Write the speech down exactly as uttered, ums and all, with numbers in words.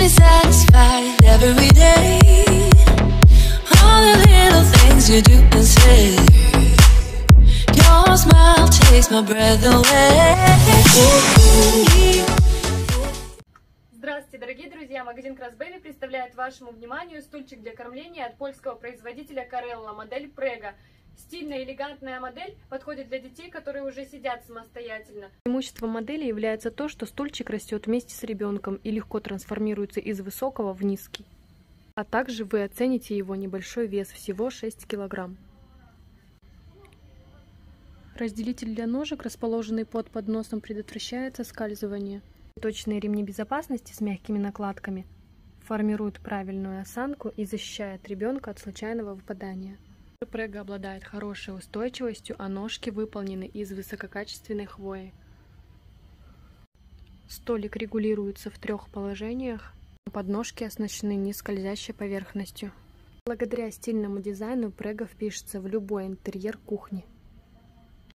me satisfied every day. All the little things you do and say. Your smile takes my breath away. Здравствуйте, дорогие друзья! Магазин Красбэби представляет вашему вниманию стульчик для кормления от польского производителя Карелла, модель Прега. Стильная, элегантная модель подходит для детей, которые уже сидят самостоятельно. Преимуществом модели является то, что стульчик растет вместе с ребенком и легко трансформируется из высокого в низкий. А также вы оцените его небольшой вес, всего шесть килограмм. Разделитель для ножек, расположенный под подносом, предотвращает соскальзывание. Точные ремни безопасности с мягкими накладками формируют правильную осанку и защищают ребенка от случайного выпадания. Прега обладает хорошей устойчивостью, а ножки выполнены из высококачественной хвои. Столик регулируется в трех положениях. Подножки оснащены нескользящей поверхностью. Благодаря стильному дизайну Прега впишется в любой интерьер кухни.